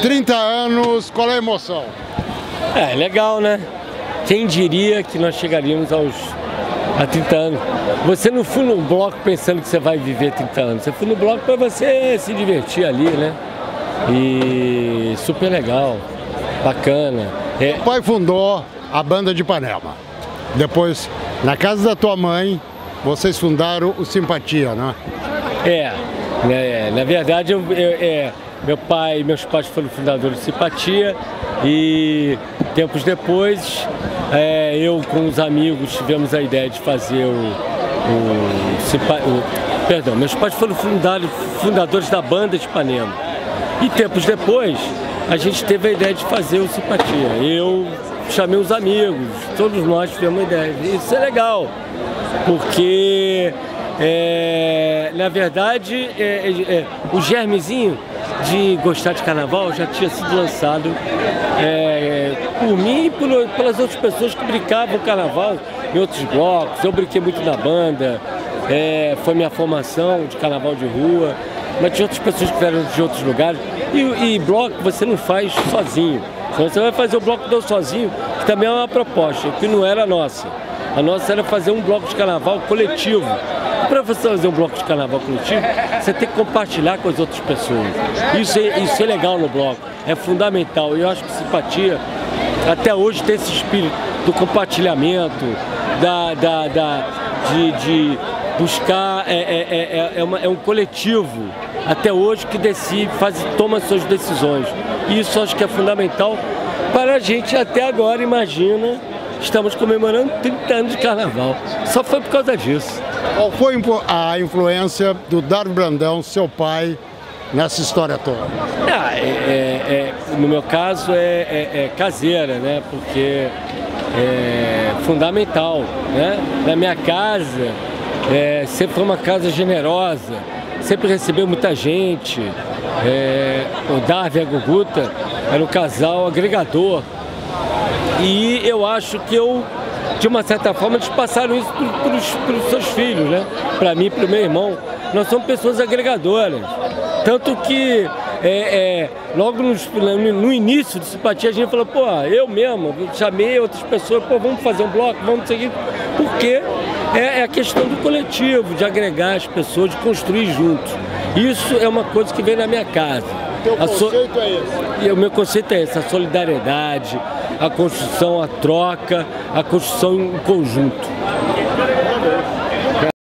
30 anos, qual é a emoção? É legal, né? Quem diria que nós chegaríamos a 30 anos? Você não foi no bloco pensando que você vai viver 30 anos. Você foi no bloco para você se divertir ali, né? E super legal, bacana. O pai fundou a Banda de Ipanema. Depois, na casa da tua mãe, vocês fundaram o Simpatia, né? Na verdade, meu pai e meus pais foram fundadores do Simpatia e tempos depois, eu com os amigos tivemos a ideia de fazer meus pais foram fundadores da Banda de Ipanema. E tempos depois, a gente teve a ideia de fazer o Simpatia. Eu chamei os amigos, todos nós tivemos a ideia. Isso é legal, porque na verdade o germezinho de gostar de carnaval já tinha sido lançado por mim e pelas outras pessoas que brincavam carnaval em outros blocos. Eu brinquei muito na banda, foi minha formação de carnaval de rua, mas tinha outras pessoas que vieram de outros lugares. E bloco você não faz sozinho. Você vai fazer o bloco do sozinho, que também é uma proposta, que não era a nossa. A nossa era fazer um bloco de carnaval coletivo. Para você fazer um bloco de carnaval coletivo, você tem que compartilhar com as outras pessoas. Isso é legal no bloco, é fundamental. E eu acho que Simpatia, até hoje, tem esse espírito do compartilhamento, de buscar, é um coletivo, até hoje, que decide, toma suas decisões. E isso acho que é fundamental para a gente até agora, imagina, estamos comemorando 30 anos de carnaval. Só foi por causa disso. Qual foi a influência do Dardo Brandão, seu pai, nessa história toda? No meu caso é caseira, né? Porque é fundamental, né? Na minha casa, sempre foi uma casa generosa, sempre recebeu muita gente. O Dardo e a Guguta era um casal agregador. E eu acho que de uma certa forma, eles passaram isso para os seus filhos, né? Para mim e para o meu irmão. Nós somos pessoas agregadoras. Tanto que, logo no início do Simpatia, a gente falou, eu mesmo chamei outras pessoas, vamos fazer um bloco, vamos seguir. Porque é a questão do coletivo, de agregar as pessoas, de construir juntos. Isso é uma coisa que vem na minha casa. O teu conceito é esse? E o meu conceito é esse, a solidariedade, a construção, a troca, a construção em conjunto.